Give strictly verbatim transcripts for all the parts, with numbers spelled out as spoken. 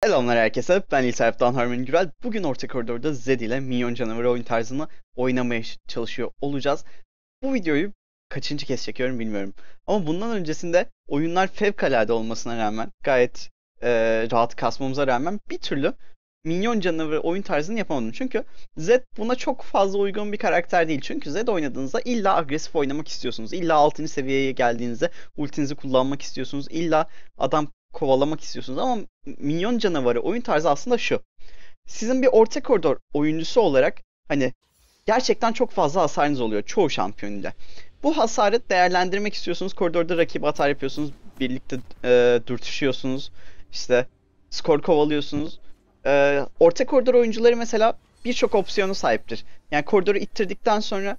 Selamlar herkese, ben İlterf'ten Harman Gürel. Bugün orta koridorda Zed ile minyon canavarı oyun tarzını oynamaya çalışıyor olacağız. Bu videoyu kaçıncı kez çekiyorum bilmiyorum. Ama bundan öncesinde oyunlar fevkalade olmasına rağmen, gayet e, rahat kasmamıza rağmen bir türlü minyon canavarı oyun tarzını yapamadım. Çünkü Zed buna çok fazla uygun bir karakter değil. Çünkü Zed oynadığınızda illa agresif oynamak istiyorsunuz. İlla altıncı seviyeye geldiğinizde ultinizi kullanmak istiyorsunuz. İlla adam kovalamak istiyorsunuz. Ama minyon canavarı oyun tarzı aslında şu. Sizin bir orta koridor oyuncusu olarak hani gerçekten çok fazla hasarınız oluyor çoğu şampiyonuyla. Bu hasarı değerlendirmek istiyorsunuz. Koridorda rakip atar yapıyorsunuz. Birlikte e, dürtüşüyorsunuz. İşte skor kovalıyorsunuz. E, orta koridor oyuncuları mesela birçok opsiyonu sahiptir. Yani koridoru ittirdikten sonra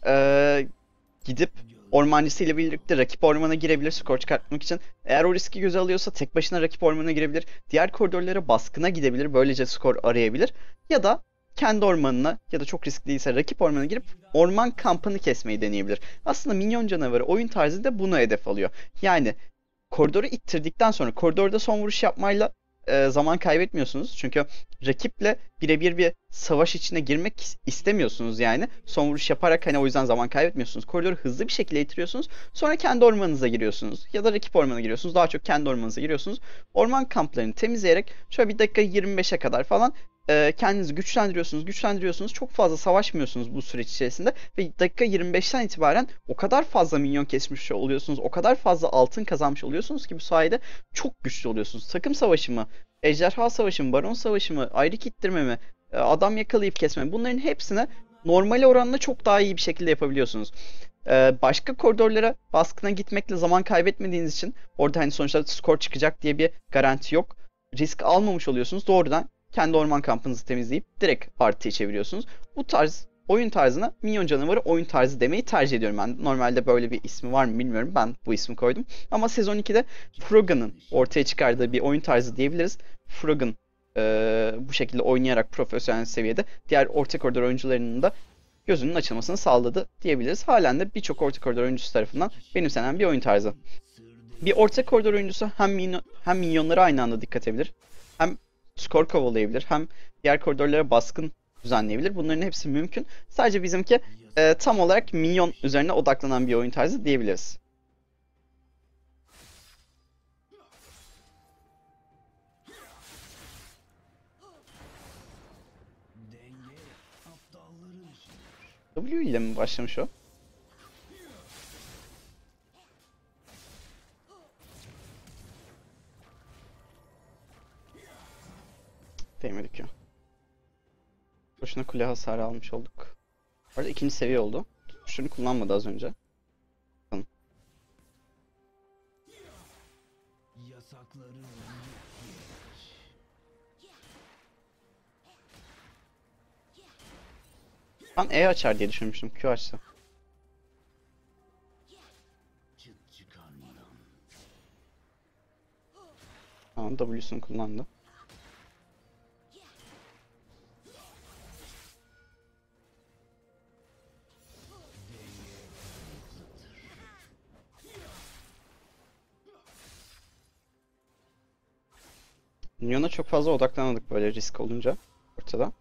e, gidip ormancısıyla birlikte rakip ormana girebilir skor çıkartmak için. Eğer o riski göze alıyorsa tek başına rakip ormana girebilir. Diğer koridorlara baskına gidebilir. Böylece skor arayabilir. Ya da kendi ormanına ya da çok riskli değilse rakip ormana girip orman kampını kesmeyi deneyebilir. Aslında minyon canavarı oyun tarzı da bunu hedef alıyor. Yani koridoru ittirdikten sonra koridorda son vuruş yapmayla e, zaman kaybetmiyorsunuz. Çünkü rakiple birebir bir savaş içine girmek istemiyorsunuz yani. Son vuruş yaparak hani o yüzden zaman kaybetmiyorsunuz. Koridoru hızlı bir şekilde itiriyorsunuz. Sonra kendi ormanınıza giriyorsunuz. Ya da rakip ormana giriyorsunuz. Daha çok kendi ormanınıza giriyorsunuz. Orman kamplarını temizleyerek şöyle bir dakika yirmi beşe kadar falan e, kendinizi güçlendiriyorsunuz, güçlendiriyorsunuz. Çok fazla savaşmıyorsunuz bu süreç içerisinde ve dakika yirmi beşten itibaren o kadar fazla minyon kesmiş oluyorsunuz, o kadar fazla altın kazanmış oluyorsunuz ki bu sayede çok güçlü oluyorsunuz. Takım savaşı mı, ejderha savaşı mı, baron savaşı mı, ayrı ittirme mi, e, adam yakalayıp kesme mi, bunların hepsine normali oranla çok daha iyi bir şekilde yapabiliyorsunuz. Ee, başka koridorlara baskına gitmekle zaman kaybetmediğiniz için orada hani sonuçta skor çıkacak diye bir garanti yok. Risk almamış oluyorsunuz. Doğrudan kendi orman kampınızı temizleyip direkt partiye çeviriyorsunuz. Bu tarz oyun tarzına minyon canavarı oyun tarzı demeyi tercih ediyorum ben. Normalde böyle bir ismi var mı bilmiyorum. Ben bu ismi koydum. Ama sezon ikide Froggen'ın ortaya çıkardığı bir oyun tarzı diyebiliriz. Froggen eee, bu şekilde oynayarak profesyonel seviyede diğer orta koridor oyuncularının da gözünün açılmasını sağladı diyebiliriz. Halen de birçok orta koridor oyuncusu tarafından benimsenen bir oyun tarzı. Bir orta koridor oyuncusu hem, minyon, hem minyonlara aynı anda dikkat edebilir, hem skor kovalayabilir, hem diğer koridorlara baskın düzenleyebilir. Bunların hepsi mümkün. Sadece bizimki e, tam olarak minyon üzerine odaklanan bir oyun tarzı diyebiliriz. W ile mi başlamış o? Değmedik ya. Boşuna kule hasarı almış olduk. Bu arada ikinci seviye oldu. Şunu kullanmadı az önce. Bakalım. Ben E açar diye düşünmüştüm. Q açtı. Tamam, W'sunu kullandı. Minyona çok fazla odaklanmadık böyle risk olunca ortada.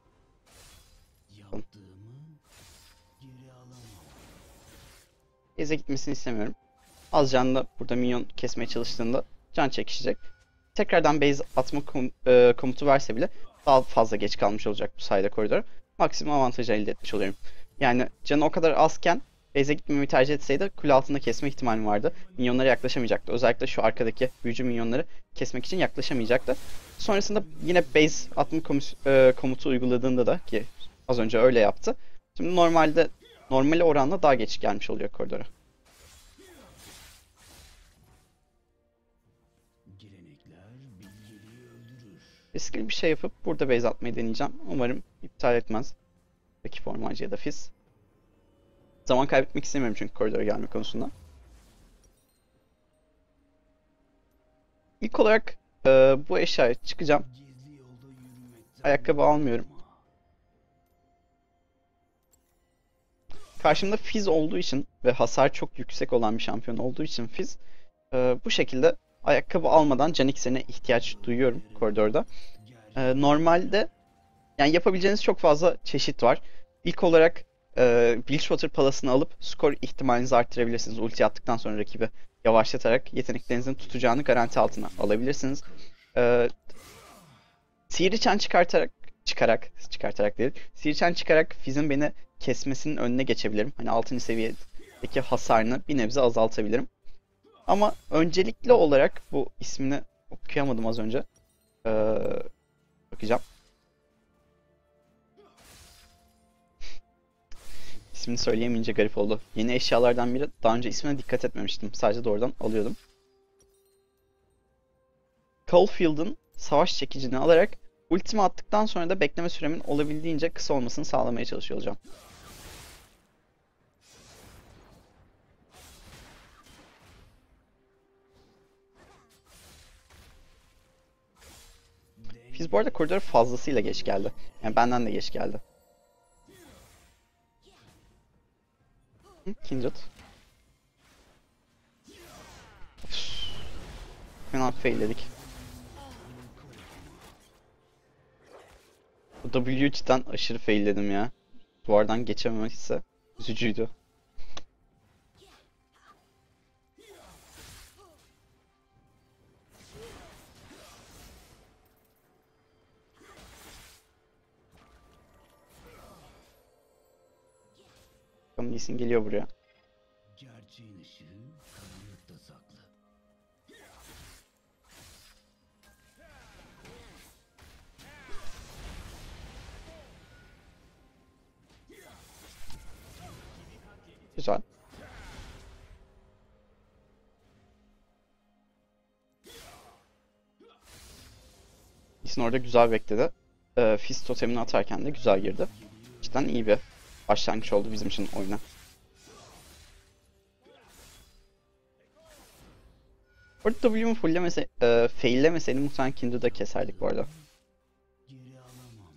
Eze gitmesini istemiyorum. Az canlı burada minyon kesmeye çalıştığında can çekişecek. Tekrardan base atma kom e, komutu verse bile daha fazla geç kalmış olacak bu sayede koridora. Maksimum avantajı elde etmiş oluyorum. Yani canı o kadar azken base'e gitmemeyi tercih etseydi kule altında kesme ihtimali vardı. Minyonlara yaklaşamayacaktı. Özellikle şu arkadaki büyücü minyonları kesmek için yaklaşamayacaktı. Sonrasında yine base atma e, komutu uyguladığında da, ki az önce öyle yaptı. Şimdi normalde normale oranla daha geç gelmiş oluyor koridora. Riskli bir şey yapıp burada base atmayı deneyeceğim. Umarım iptal etmez. Rakip ormancı ya da Fizz. Zaman kaybetmek istemiyorum çünkü koridora gelme konusunda. İlk olarak e, bu eşyaya çıkacağım. Ayakkabı almıyorum. Karşımda Fizz olduğu için ve hasar çok yüksek olan bir şampiyon olduğu için Fizz e, bu şekilde ayakkabı almadan can iksirine ihtiyaç duyuyorum koridorda. Ee, normalde yani yapabileceğiniz çok fazla çeşit var. İlk olarak e, Bilgewater Palas'ını alıp skor ihtimalinizi arttırabilirsiniz. Ulti attıktan sonra rakibi yavaşlatarak yeteneklerinizin tutacağını garanti altına alabilirsiniz. Ee, Sihirli çıkartarak çıkarak çıkartarak değil. Sihirli çıkarak Fizz'in beni kesmesinin önüne geçebilirim. Hani altıncı seviyedeki hasarını bir nebze azaltabilirim. Ama öncelikli olarak bu ismini okuyamadım az önce. Ee, bakacağım. İsmini söyleyemeyince garip oldu. Yeni eşyalardan biri. Daha önce ismine dikkat etmemiştim. Sadece doğrudan alıyordum. Caulfield'ın savaş çekicini alarak ultimi attıktan sonra da bekleme süremin olabildiğince kısa olmasını sağlamaya çalışıyor olacağım. Fizz bu arada koridora fazlasıyla geç geldi. Yani benden de geç geldi. Kindred. Fena failledik. Bu W cidden aşırı failledim ya. Duvardan geçememek ise üzücüydü. Bakalım Lee Sin geliyor buraya. Gerçeğin ışığı karanlıkta saklı. Güzel. Lee Sin orada güzel bekledi. Ee, Fizz totemini atarken de güzel girdi. Cidden iyi bir başlangıç oldu bizim için oyuna. Orada W'mu fulllemese, e, faillemeseydim muhtemelen Kindred'ı keserdik bu arada. Geri alamam.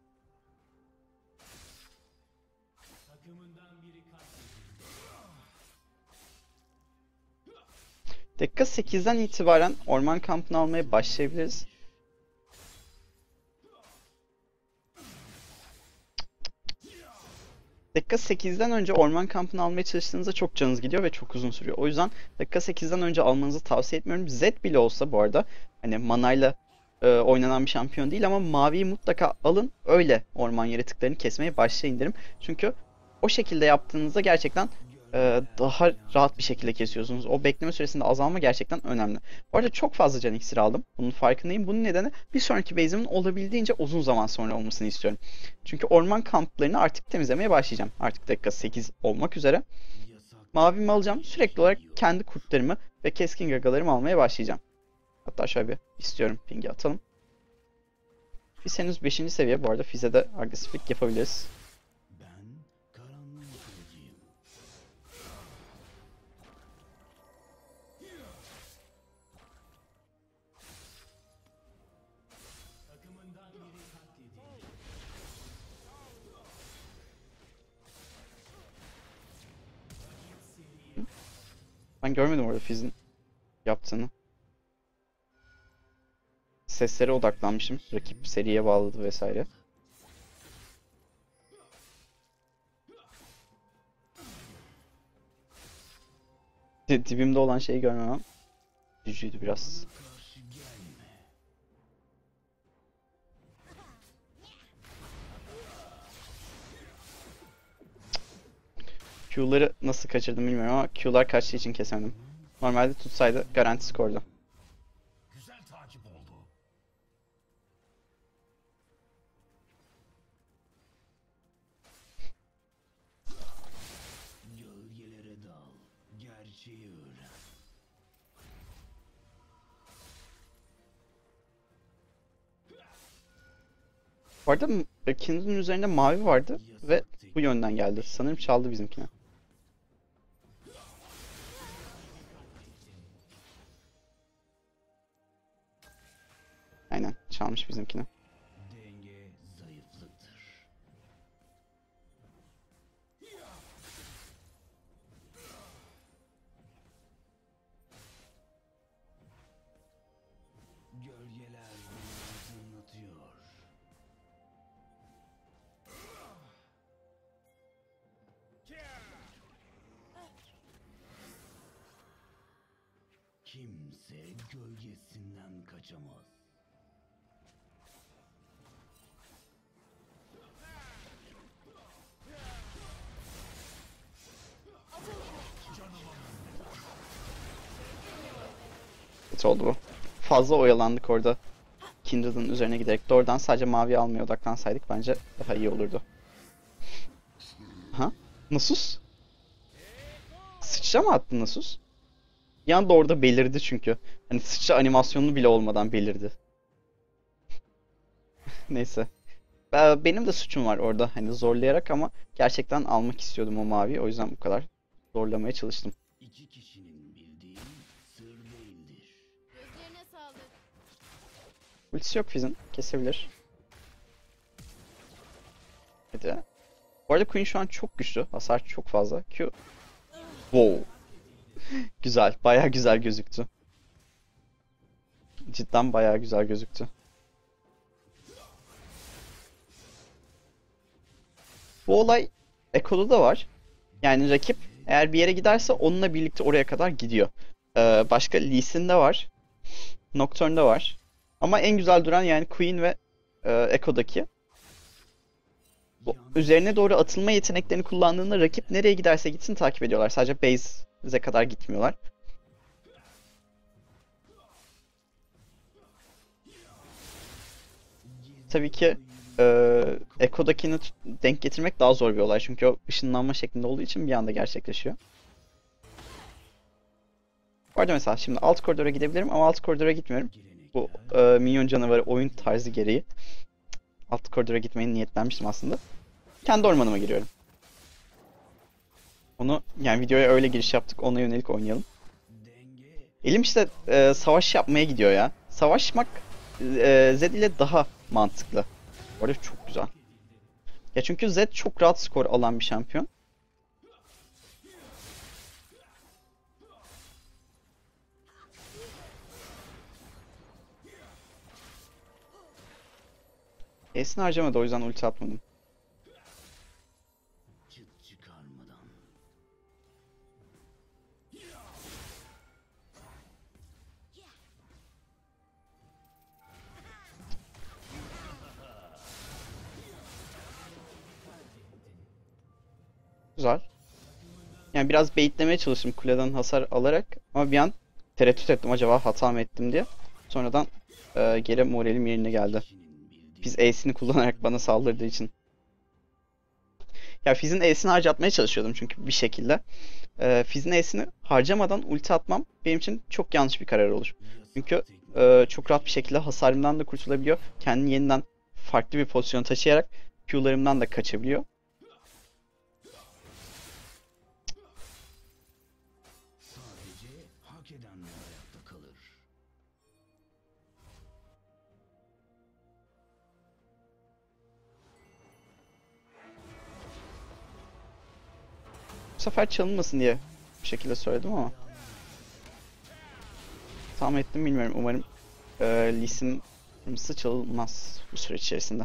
Dakika sekizden itibaren orman kampını almaya başlayabiliriz. Dakika sekizden önce orman kampını almaya çalıştığınızda çok canınız gidiyor ve çok uzun sürüyor. O yüzden dakika sekizden önce almanızı tavsiye etmiyorum. Zed bile olsa bu arada hani manayla e, oynanan bir şampiyon değil ama maviyi mutlaka alın. Öyle orman yaratıklarını kesmeye başlayın derim. Çünkü o şekilde yaptığınızda gerçekten e, daha rahat bir şekilde kesiyorsunuz. O bekleme süresinde azalma gerçekten önemli. Bu arada çok fazla can iksiri aldım. Bunun farkındayım. Bunun nedeni bir sonraki base'imin olabildiğince uzun zaman sonra olmasını istiyorum. Çünkü orman kamplarını artık temizlemeye başlayacağım. Artık dakika sekiz olmak üzere. Yasak Mavimi alacağım. Sürekli olarak kendi kurtlarımı ve keskin gagalarımı almaya başlayacağım. Hatta şöyle bir istiyorum pingi atalım. Biz henüz beşinci seviye bu arada. Fizz'e de agresiflik yapabiliriz. ben karanlığın kılıcıyım. Ben görmedim orada Fizz'in yaptığını. Seslere odaklanmışım. Rakip seriye bağladı vesaire. Di- Dibimde olan şeyi görmemem üzücüydü biraz. Karşı gelme. Q'ları nasıl kaçırdım bilmiyorum ama Q'lar kaçtığı için kesemedim. Normalde tutsaydı garanti skordu. Güzel takip oldu. Gölgelere dal. Gerçeği öğren. Bu arada m- Kindred'in üzerinde mavi vardı ve Yasak bu tek. yönden geldi. Sanırım çaldı bizimkine. Aynen çalmış bizimkine. Denge zayıflıktır. Gölgeler beni aydınlatıyor. Kimse gölgesinden kaçamaz. Kötü oldu bu. Fazla oyalandık orada. Kindred'ın üzerine giderek doğrudan sadece mavi almaya odaklansaydık bence daha iyi olurdu. Ha? Nasus? Sıçra mı attın Nasus? Bir anda orada belirdi çünkü. Hani sıçra animasyonu bile olmadan belirdi. Neyse. Be- Benim de suçum var orada hani zorlayarak ama gerçekten almak istiyordum o maviyi. O yüzden bu kadar zorlamaya çalıştım. İki kişinin bildiği sır değildir. Gözlerine sağlık. Ultisi yok Fizz'in. Kesebilir. Hadi. Bu arada Queen şu an çok güçlü. Hasar çok fazla. Q. Wow. Güzel. Bayağı güzel gözüktü. Cidden bayağı güzel gözüktü. Bu olay Ekko'da da var. Yani rakip eğer bir yere giderse onunla birlikte oraya kadar gidiyor. Ee, başka Lee Sin'de var. Nocturne'da var. Ama en güzel duran yani Queen ve e, Ekko'daki. Bu, üzerine doğru atılma yeteneklerini kullandığında rakip nereye giderse gitsin takip ediyorlar. Sadece base'e kadar gitmiyorlar. Tabii ki e, Ekko'dakini t- denk getirmek daha zor bir olay. Çünkü o ışınlanma şeklinde olduğu için bir anda gerçekleşiyor. Bu arada mesela şimdi alt koridora gidebilirim ama alt koridora gitmiyorum. Bu e, minyon canavarı oyun tarzı gereği alt koridora gitmeyi niyetlenmiştim aslında. Kendi ormanıma giriyorum. Onu yani videoya öyle giriş yaptık. Ona yönelik oynayalım. Denge Elim işte e, savaş yapmaya gidiyor ya. Savaşmak e, Zed ile daha mantıklı. Bu arada çok güzel. Ya çünkü Zed çok rahat skor alan bir şampiyon. E'sini harcamadı o yüzden ulti atmadım. çıt çıkarmadan. Güzel. Yani biraz baitlemeye çalıştım kuleden hasar alarak ama bir an tereddüt ettim acaba hata mı ettim diye. Sonradan e, geri moralim yerine geldi. Kişinin bildiği Fizz E'sini kullanarak bana saldırdığı için. Ya Fizz'in E'sini harcatmaya çalışıyordum çünkü bir şekilde. E, Fizz'in E'sini harcamadan ulti atmam benim için çok yanlış bir karar olur. Çünkü e, çok rahat bir şekilde hasarımdan da kurtulabiliyor. Kendini yeniden farklı bir pozisyona taşıyarak Q'larımdan da kaçabiliyor. sadece hak edenler ayakta kalır. Bu sefer çalınmasın diye bir şekilde söyledim ama tahmin ettim bilmiyorum. Umarım e, Lee Sin kırmızısı çalınmaz bu süreç içerisinde.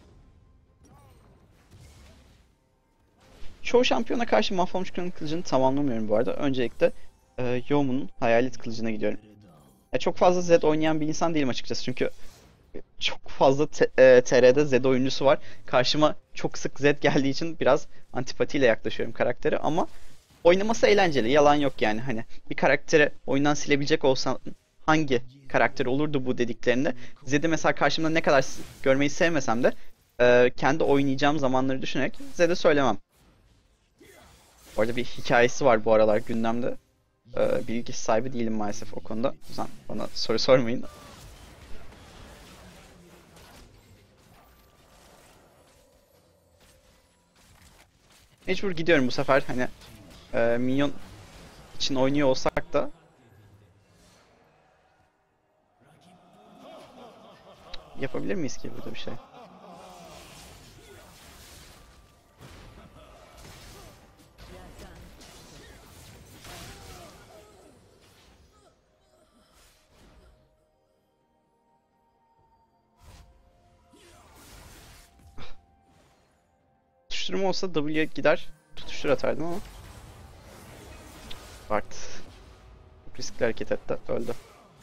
Çoğu şampiyona karşı mahvolmuş klanın kılıcını tamamlamıyorum bu arada. Öncelikle e, Youmu'nun hayalet kılıcına gidiyorum. Ya çok fazla Zed oynayan bir insan değilim açıkçası çünkü çok fazla te- e, T R'de Zed oyuncusu var. Karşıma çok sık Zed geldiği için biraz antipatiyle yaklaşıyorum karaktere ama oynaması eğlenceli. Yalan yok yani hani bir karakteri oyundan silebilecek olsan hangi karakter olurdu bu dediklerinde Zed'i mesela karşımda ne kadar s- görmeyi sevmesem de e, kendi oynayacağım zamanları düşünerek Zed'e söylemem. Bu arada bir hikayesi var bu aralar gündemde. E, bilgi sahibi değilim maalesef o konuda. O yüzden bana soru sormayın. Mecbur gidiyorum bu sefer hani e, minyon için oynuyor olsak da yapabilir miyiz ki burada bir şey? Tutuşturma olsa W'ye gider tutuştur atardım ama Bart. riskli hareket etti. Öldü.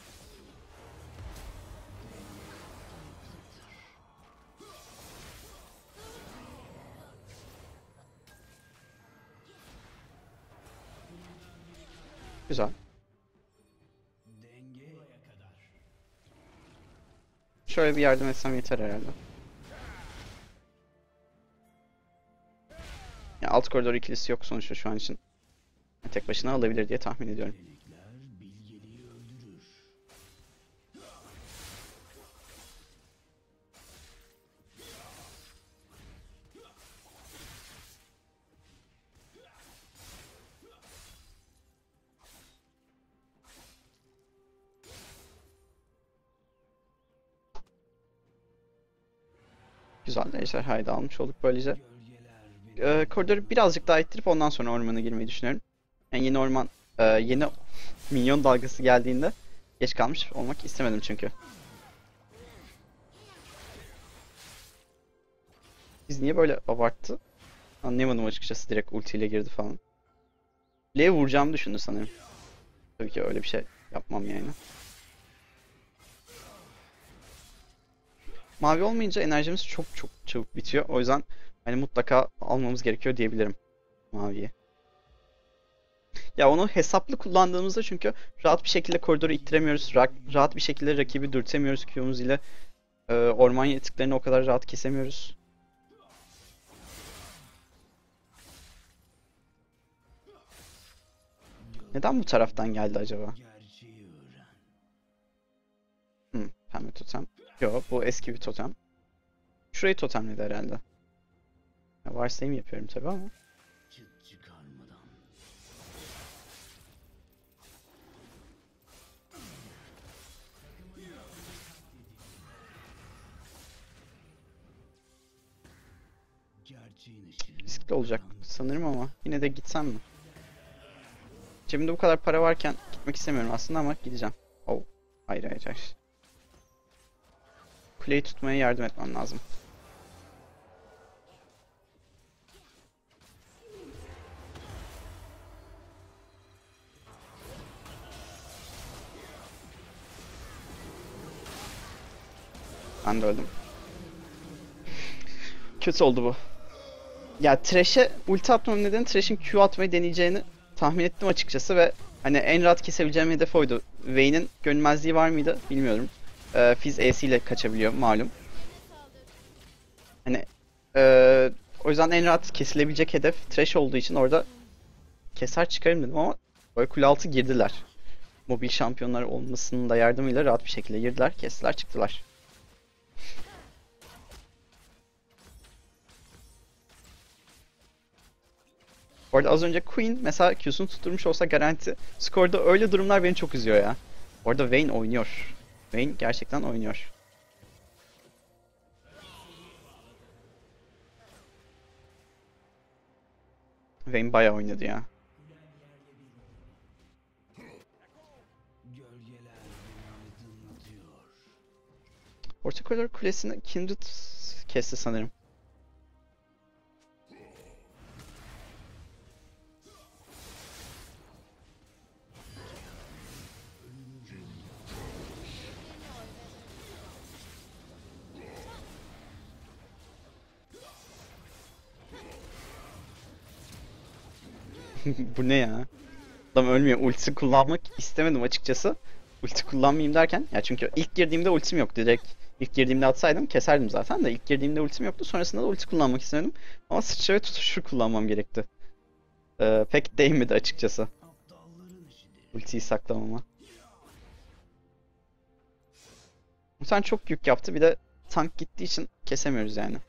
Güzel. Şöyle bir yardım etsem yeter herhalde. Ya alt koridor ikilisi yok sonuçta şu an için. Tek başına alabilir diye tahmin ediyorum. Güzel, ejderhayı da almış olduk böylece. Ee, koridoru birazcık daha ittirip ondan sonra ormana girmeyi düşünüyorum. Yani yeni orman, e, yeni minyon dalgası geldiğinde geç kalmış olmak istemedim çünkü. Biz niye böyle abarttı? Anlayamadım açıkçası, direkt ultiyle girdi falan. L'ye vuracağımı düşündü sanırım. Tabii ki öyle bir şey yapmam yani. Mavi olmayınca enerjimiz çok çok çabuk bitiyor. O yüzden hani mutlaka almamız gerekiyor diyebilirim maviyi. Ya onu hesaplı kullandığımızda çünkü rahat bir şekilde koridoru ittiremiyoruz. Ra- rahat bir şekilde rakibi dürtemiyoruz Q'muz ile. Ee, orman yaratıklarını o kadar rahat kesemiyoruz. Neden bu taraftan geldi acaba? Hmm, pembe totem. Yo, bu eski bir totem. Şurayı totemledi herhalde. Ya varsayım yapıyorum tabii ama. Riskli olacak sanırım ama yine de gitsem mi? Cebimde bu kadar para varken gitmek istemiyorum aslında ama gideceğim. Oh. Hayır hayır hayır. Kuleyi tutmaya yardım etmem lazım. Ben de öldüm. Kötü oldu bu. Ya Thresh'e ulti atmamın nedeni Thresh'in Q atmayı deneyeceğini tahmin ettim açıkçası ve hani en rahat kesebileceğim hedef oydu. Vayne'in görünmezliği var mıydı bilmiyorum. Ee, Fizz E'si ile kaçabiliyor malum. Hani ee, o yüzden en rahat kesilebilecek hedef Thresh olduğu için orada keser çıkarım dedim ama böyle kule altı girdiler. Mobil şampiyonlar olmasının da yardımıyla rahat bir şekilde girdiler, kestiler, çıktılar. Bu arada az önce Queen mesela Q'sunu tutturmuş olsa garanti. Skorda öyle durumlar beni çok üzüyor ya. Orada Vayne oynuyor. Vayne gerçekten oynuyor. Vayne bayağı oynadı ya. Orta koridor kulesini Kindred kesti sanırım. Bu ne ya? Adam ölmüyor. Ulti kullanmak istemedim açıkçası. Ulti kullanmayayım derken. Ya çünkü ilk girdiğimde ultim yoktu. Direkt ilk girdiğimde atsaydım keserdim zaten de. İlk girdiğimde ultim yoktu. Sonrasında da ulti kullanmak istemedim. Ama sıçra ve tutuşur kullanmam gerekti. Ee, pek değmedi açıkçası. Ultiyi saklamama. Bu sen çok yük yaptı. Bir de tank gittiği için kesemiyoruz yani.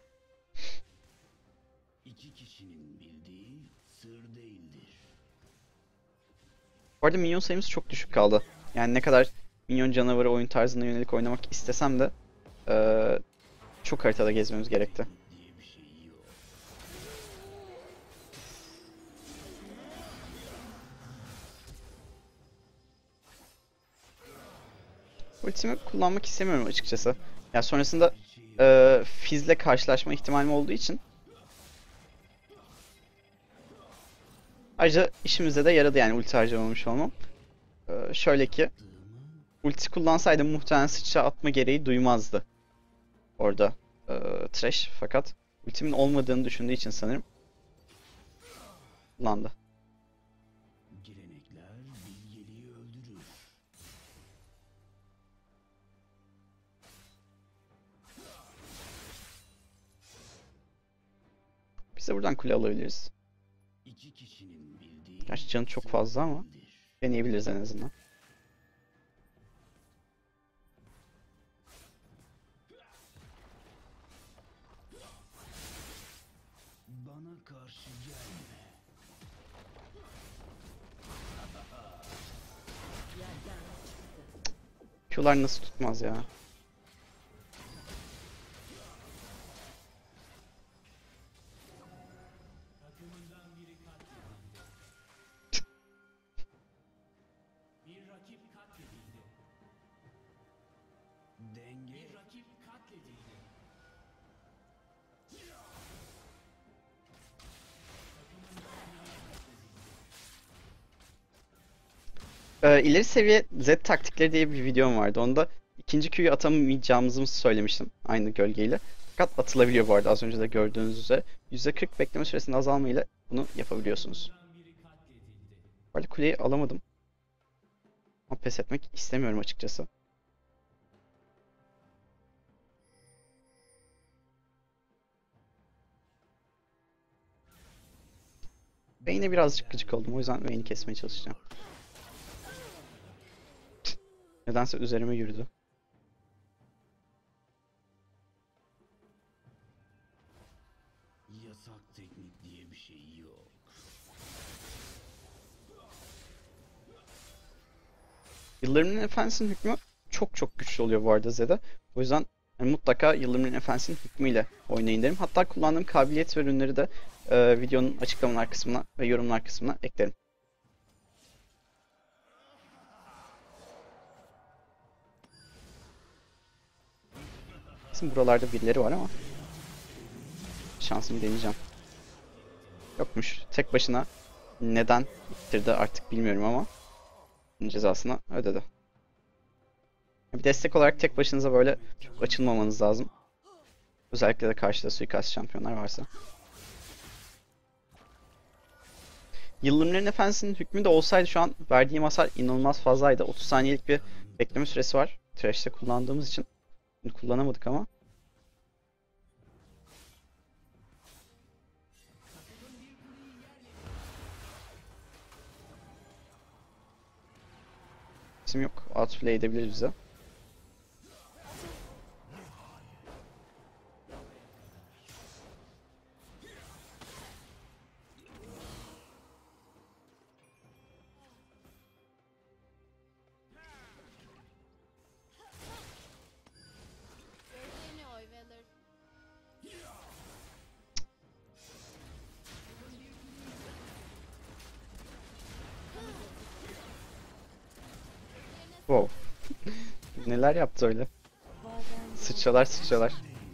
Bu arada minyon sayımız çok düşük kaldı. Yani ne kadar minyon canavarı oyun tarzına yönelik oynamak istesem de ee, çok haritada gezmemiz gerekti. Ultimi kullanmak istemiyorum açıkçası. Ya sonrasında e, Fizz'le karşılaşma ihtimalim olduğu için. Ayrıca işimize de yaradı yani ulti harcamamış olmam. Ee, şöyle ki ulti kullansaydım muhtemelen sıçra atma gereği duymazdı orada ee, Thresh, fakat ultimin olmadığını düşündüğü için sanırım kullandı. Gelenekler bilgeliği öldürür. Biz de buradan kule alabiliriz. İki kişinin bildiği Gerçi canı çok fazla ama değildir. deneyebiliriz en azından. Bana karşı gelme. Q'lar nasıl tutmaz ya? Denge Ee, ileri seviye Z taktikleri diye bir videom vardı. Onda ikinci Q'yu atamayacağımızı söylemiştim aynı gölgeyle. Fakat atılabiliyor bu arada, az önce de gördüğünüz üzere. yüzde kırk bekleme süresinin azalmayla bunu yapabiliyorsunuz. Bu arada kuleyi alamadım. Ama pes etmek istemiyorum açıkçası. Vayne'e birazcık gıcık oldum. O yüzden Vayne'i kesmeye çalışacağım. Nedense üzerime yürüdü. yasak teknik diye bir şey yok. Yıldırımın Efendisi'nin hükmü çok çok güçlü oluyor bu arada Zed'e. O yüzden yani mutlaka Yıldırımın Efendisi'nin hükmüyle oynayın derim. Hatta kullandığım kabiliyet ve ürünleri de e, videonun açıklamalar kısmına ve yorumlar kısmına eklerim. Bizim buralarda birileri var ama şansımı deneyeceğim. Yokmuş. Tek başına neden ittirdi artık bilmiyorum ama cezasını ödedi. Bir destek olarak tek başınıza böyle çok açılmamanız lazım. Özellikle de karşıda suikast şampiyonlar varsa. Yıldırımların Efendisi'nin hükmü de olsaydı şu an verdiğim hasar inanılmaz fazlaydı. otuz saniyelik bir bekleme süresi var. Thresh'te kullandığımız için. Bunu kullanamadık ama. Bizim yok. Outplay edebiliriz bize. Gözlerine oy verir. Wow. Neler yaptı öyle? Sıçralar sıçralar.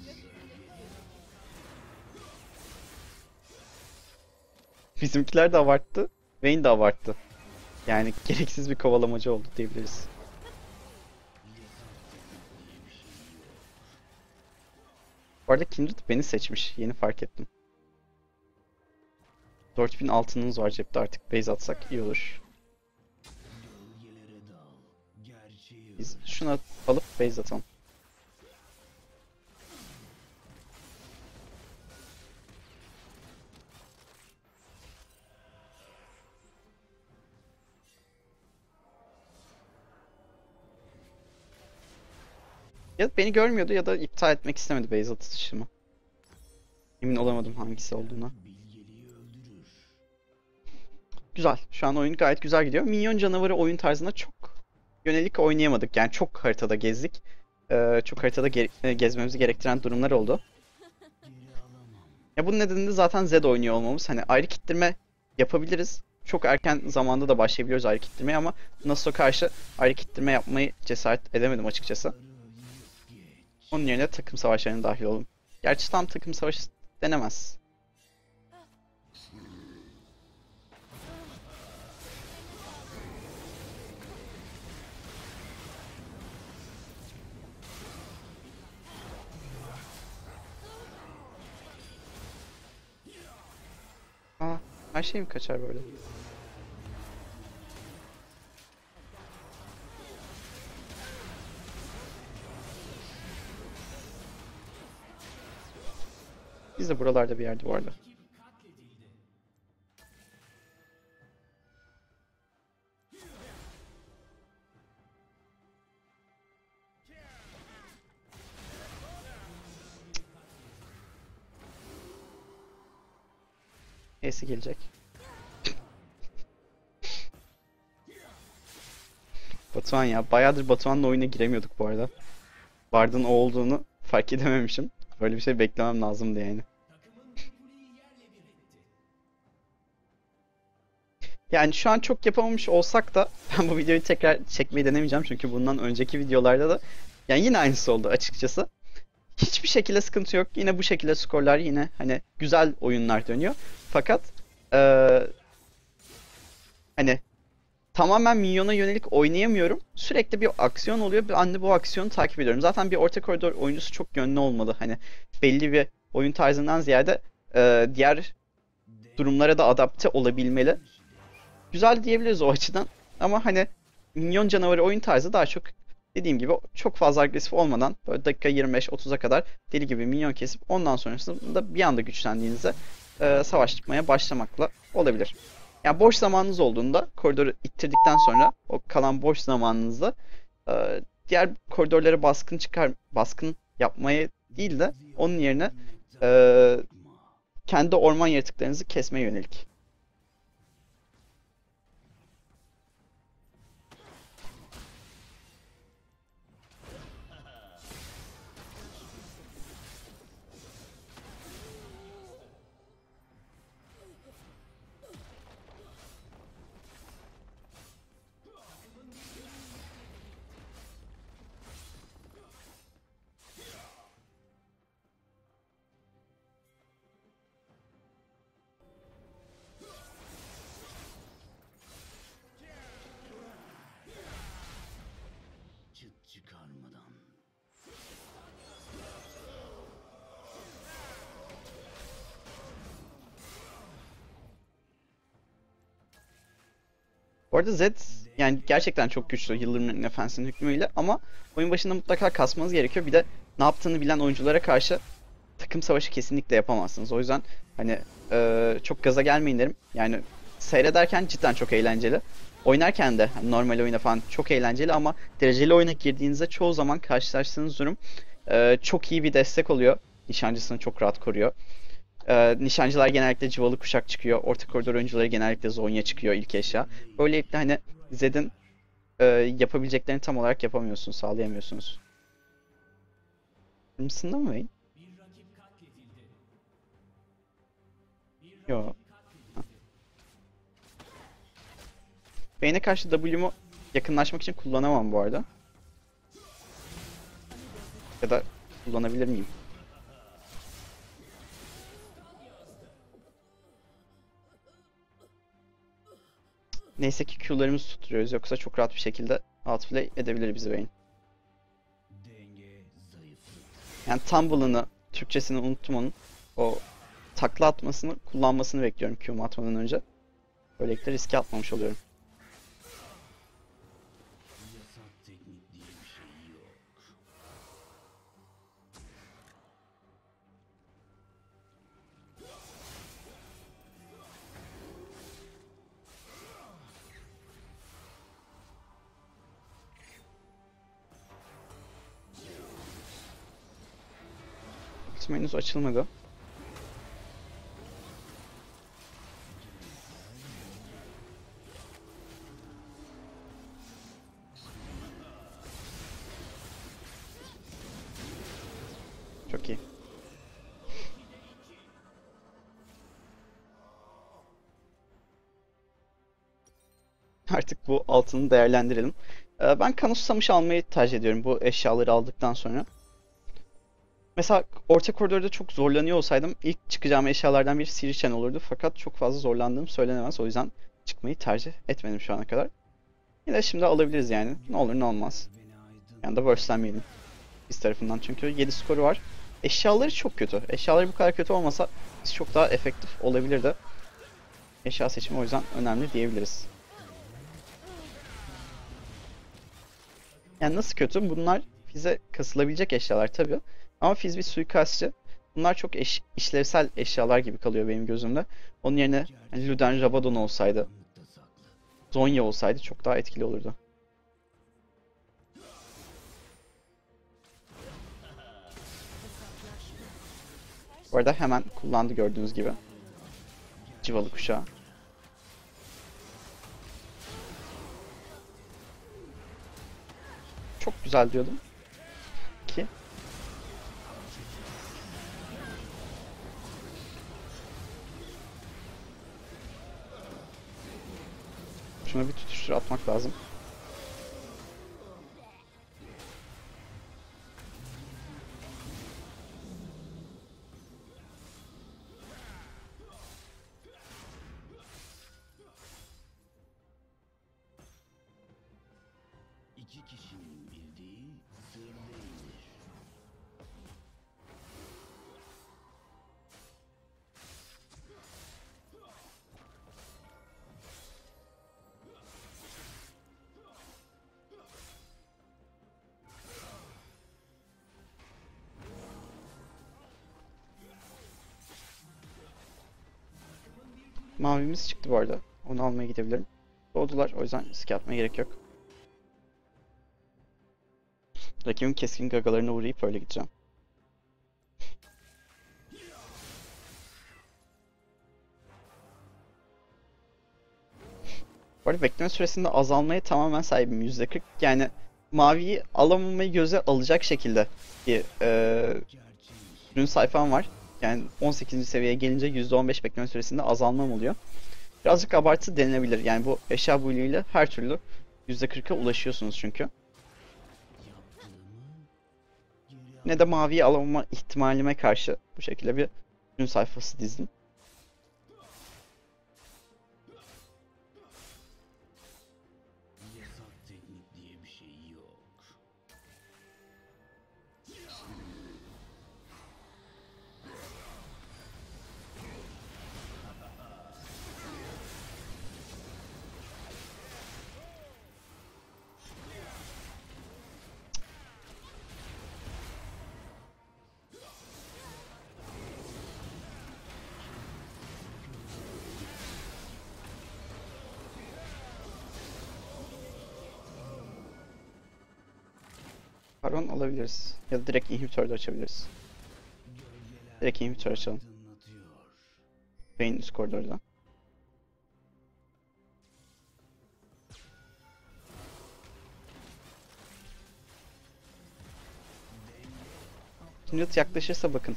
Bizimkiler de abarttı. Vayne de abarttı. Yani gereksiz bir kovalamacı oldu diyebiliriz. Bu arada Kindred beni seçmiş. Yeni fark ettim. dört bin altınımız var cepte, artık base atsak iyi olur. Gölgelere dal. Gerçeği Biz şunu alıp base atalım. Ya beni görmüyordu ya da iptal etmek istemedi base atışımı. Emin olamadım hangisi olduğuna. bilgeliği öldürür. Güzel. Şu an oyun gayet güzel gidiyor. Minyon canavarı oyun tarzında çok yönelik oynayamadık. Yani çok haritada gezdik. Ee, çok haritada ge- e, gezmemizi gerektiren durumlar oldu. Geri alamam. Ya bunun nedeni de zaten Zed oynuyor olmamız. Hani ayrı kittirme yapabiliriz. Çok erken zamanda da başlayabiliyoruz ayrı kittirmeye ama Nasus'a karşı ayrı kittirme yapmayı cesaret edemedim açıkçası. Arı yiyip geç. Onun yerine takım savaşlarına dahil oldum. Gerçi tam takım savaşı denemez. Her şey mi kaçar böyle? Biz de buralarda bir yerde bu arada. Neyse gelecek. Batuhan ya. Bayağıdır Batuhan'la oyuna giremiyorduk bu arada. Bard'ın o olduğunu fark edememişim. Böyle bir şey beklemem lazımdı yani. Yani şu an çok yapamamış olsak da ben bu videoyu tekrar çekmeyi denemeyeceğim. Çünkü bundan önceki videolarda da yani yine aynısı oldu açıkçası. Hiçbir şekilde sıkıntı yok. Yine bu şekilde skorlar yine hani güzel oyunlar dönüyor. Fakat eee, hani tamamen minyona yönelik oynayamıyorum. Sürekli bir aksiyon oluyor. Ben de bu aksiyonu takip ediyorum. Zaten bir orta koridor oyuncusu çok yönlü olmalı. Hani belli bir oyun tarzından ziyade eee, diğer durumlara da adapte olabilmeli. Güzel diyebiliriz o açıdan. Ama hani minyon canavarı oyun tarzı daha çok dediğim gibi çok fazla agresif olmadan böyle dakika yirmi beş otuza kadar deli gibi minyon kesip ondan sonrasında bir anda güçlendiğinizde e, savaşmaya başlamakla olabilir. Yani boş zamanınız olduğunda koridoru ittirdikten sonra o kalan boş zamanınızda e, diğer koridorlara baskın çıkar baskın yapmaya değil de onun yerine e, kendi orman yaratıklarınızı kesmeye yönelik. Çıt çıkarmadan. Bu arada Zed yani gerçekten çok güçlü Yıldırım Efendisi'nin hükmüyle ama oyun başında mutlaka kasmanız gerekiyor. Bir de ne yaptığını bilen oyunculara karşı takım savaşı kesinlikle yapamazsınız. O yüzden hani eee, çok gaza gelmeyin derim. Yani seyrederken cidden çok eğlenceli. Oynarken de hani normal oyuna falan çok eğlenceli ama dereceli oyuna girdiğinizde çoğu zaman karşılaştığınız durum eee, çok iyi bir destek oluyor. Nişancısını çok rahat koruyor. Eee, nişancılar genellikle cıvalı kuşak çıkıyor. Orta koridor oyuncuları genellikle zonya çıkıyor ilk eşya. Böylelikle hani Zed'in eee, yapabileceklerini tam olarak yapamıyorsunuz, sağlayamıyorsunuz. Mısın mı Vayne? Yo. Vayne'e karşı W'mu yakınlaşmak için kullanamam bu arada. Ya da kullanabilir miyim? Neyse ki Q'larımızı tutturuyoruz yoksa çok rahat bir şekilde outplay edebilir bizi Vayne. Denge zayıflık. Yani tumble'ını, Türkçesini unuttum onun. O takla atmasını kullanmasını bekliyorum Q'mu atmadan önce. Böylelikle riske atmamış oluyorum. Yasak teknik diye bir şey yok. Ultim henüz açılmadı. Çok iyi. Artık bu altını değerlendirelim. Ee, ben Kanus Samış almayı tercih ediyorum bu eşyaları aldıktan sonra. Mesela orta koridorda çok zorlanıyor olsaydım ilk çıkacağım eşyalardan biri Siricen olurdu. Fakat çok fazla zorlandığım söylenemez. O yüzden çıkmayı tercih etmedim şu ana kadar. Yine şimdi alabiliriz yani. Ne olur ne olmaz. Beni aydın. Yani da worstlenmeyelim biz tarafından. Çünkü yedi skoru var. Eşyaları çok kötü. Eşyaları bu kadar kötü olmasa biz çok daha efektif olabilirdi. Eşya seçimi o yüzden önemli diyebiliriz. Yani nasıl kötü? Bunlar Fizz'e kasılabilecek eşyalar tabii. Ama Fizz bir suikastçı. Bunlar çok eş, işlevsel eşyalar gibi kalıyor benim gözümde. Onun yerine hani Luden, Rabadon olsaydı, Zhonya olsaydı çok daha etkili olurdu. Bu arada hemen kullandı gördüğünüz gibi. Civalı kuşağı. Çok güzel diyordum. Ki şuna bir tutuştur atmak lazım. İki kişinin bildiği sır değildir. Mavimiz çıktı bu arada. Onu almaya gidebilirim. Doğdular. O yüzden riske atmaya gerek yok. Rakibin keskin gagalarına uğrayıp öyle gideceğim. Bu arada bekleme süresinde azalmaya tamamen sahibim. yüzde kırk. Yani maviyi alamamayı göze alacak şekilde bir e, ürün sayfam var. Yani on sekizinci seviyeye gelince yüzde on beş bekleme süresinde azalmam oluyor. Birazcık abartı denilebilir. Yani bu eşya build her türlü yüzde kırka ulaşıyorsunuz çünkü. Ne de maviyi alamama ihtimalime karşı bu şekilde bir ürün sayfası dizdim. Yasak teknik diye bir şey yok. Baron alabiliriz. Ya da direkt inhibitor da açabiliriz. Direkt inhibitor açalım. Aydınlatıyor. Vayne üst koridorda. Kindred yaklaşırsa bakın.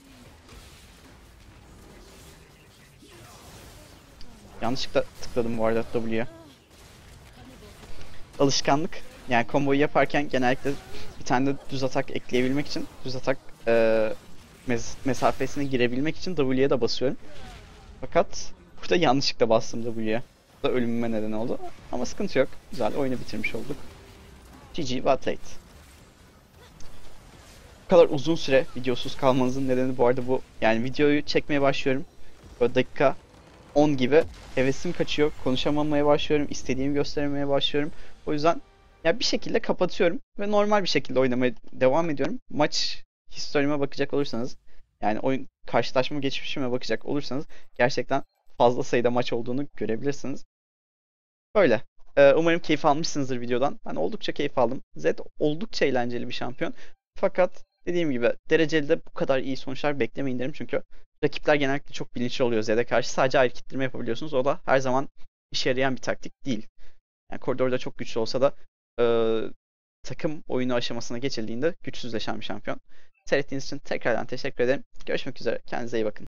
Yanlışlıkla tıkladım bu arada W'ye. Alışkanlık. Yani komboyu yaparken genellikle bir tane de düz atak ekleyebilmek için, düz atak e, mes mesafesine girebilmek için W'ye de basıyorum. Fakat burada yanlışlıkla bastım W'ye. Bu da ölümüme neden oldu. Ama sıkıntı yok. Güzel oyunu bitirmiş olduk. G G, well played. Bu kadar uzun süre videosuz kalmanızın nedeni bu arada bu. Yani videoyu çekmeye başlıyorum. Böyle dakika on gibi hevesim kaçıyor. Konuşamamaya başlıyorum. İstediğimi göstermeye başlıyorum. O yüzden ya bir şekilde kapatıyorum ve normal bir şekilde oynamaya devam ediyorum. Maç historime bakacak olursanız, yani oyun karşılaşma geçmişime bakacak olursanız gerçekten fazla sayıda maç olduğunu görebilirsiniz. Böyle. Ee, umarım keyif almışsınızdır videodan. Ben oldukça keyif aldım. Zed oldukça eğlenceli bir şampiyon. Fakat dediğim gibi dereceli de bu kadar iyi sonuçlar beklemeyin derim çünkü rakipler genellikle çok bilinçli oluyor Zed'e karşı. Sadece ayrı kitleme yapabiliyorsunuz. O da her zaman işe yarayan bir taktik değil. Yani koridorda çok güçlü olsa da e, takım oyunu aşamasına geçildiğinde güçsüzleşen bir şampiyon. Seyrettiğiniz için tekrardan teşekkür ederim. Görüşmek üzere. Kendinize iyi bakın.